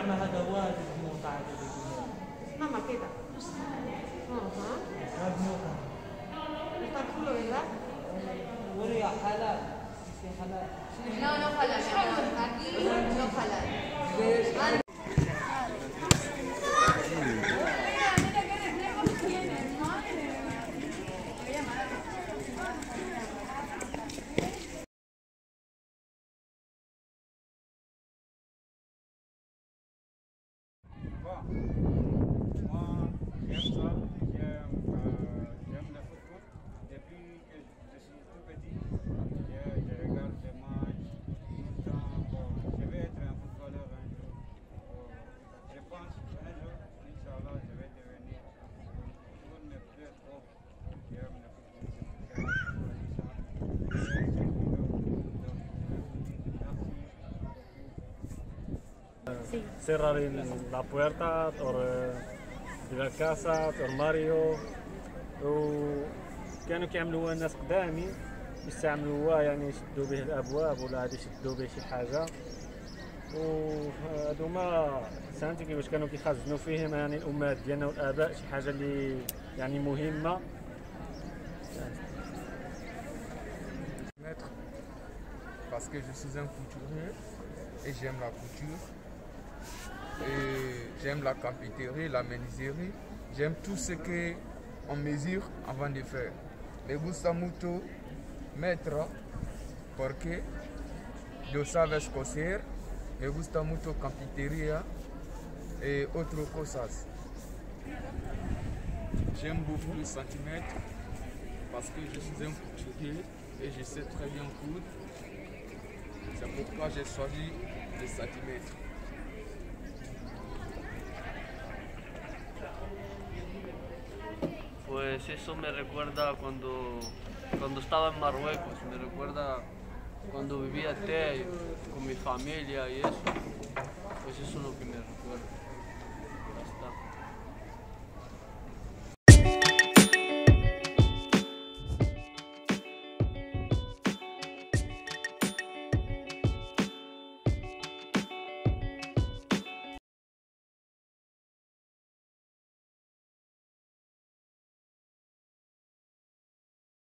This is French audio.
زعما هذا واجد موقع هذا اللي قلنا. ماما كده. هذا موقع. ¿Está chulo, verdad? وري حلال. في حلال. No, no halal, mi amor. Aquí no halal. Moi, j'aime ça, j'aime le football. Depuis que je suis tout petit, je regarde les matchs tout le temps. Bon, je vais être un footballeur un jour. Je pense un jour, Inch'Allah, je vais devenir football, mais plus trop. J'aime le cerrar la puerta de la casa armario وكانوا كيعملوها الناس قدامي يستعملوها يعني يشدوا به الابواب ولا غادي يشدوا به شي حاجه وهذوما فهمتي كيفاش كانوا كيخزنوا فيهم يعني الامهات ديالنا والاباء شي حاجه اللي يعني مهمه. Parce que je suis un couturier et j'aime la couture. Et j'aime la carpinterie, la menuiserie. J'aime tout ce qu'on mesure avant de faire. Me gusta mucho mettre porque yo sabes coser. Me gusta mucho carpintería et autres cosas. J'aime beaucoup le centimètre parce que je suis un couturier et je sais très bien coudre. C'est pourquoi j'ai choisi le centimètre. Pues eso me recuerda cuando estaba en Marruecos, me recuerda cuando vivía con mi familia y eso, pues eso es lo que me recuerda.